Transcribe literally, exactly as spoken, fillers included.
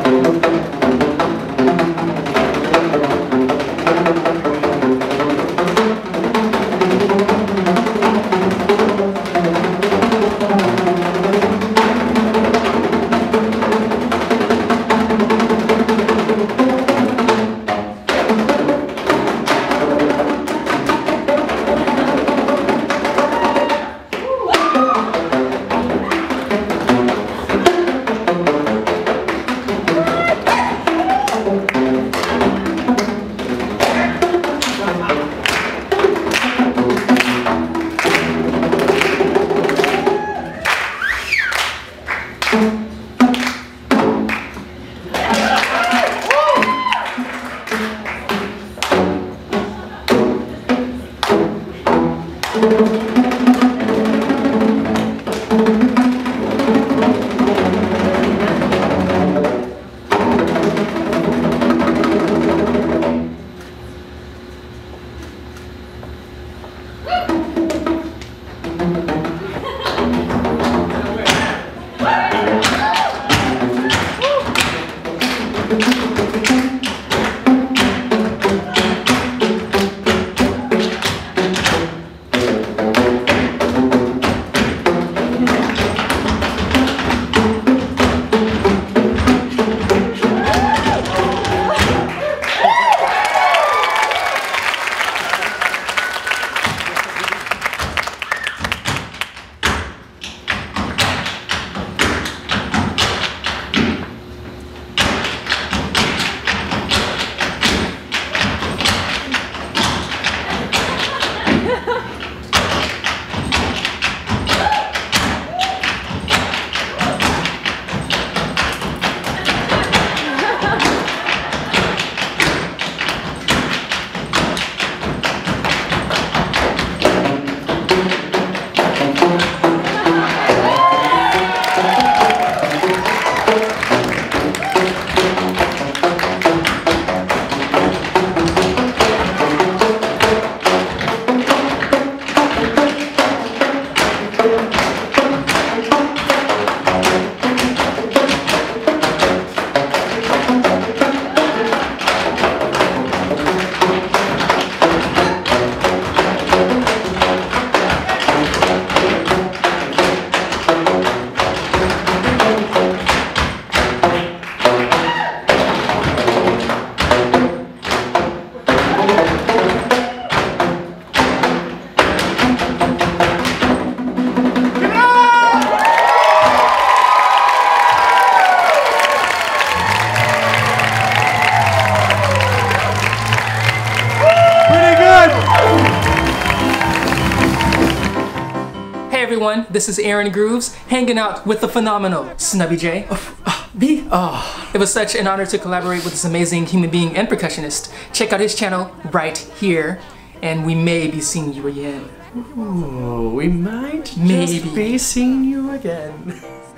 everyone, this is AaronGrooves, hanging out with the phenomenal Snubby J. Oh, uh, me? Oh. It was such an honor to collaborate with this amazing human being and percussionist. Check out his channel right here, and we may be seeing you again. Ooh, we might Maybe. just be seeing you again.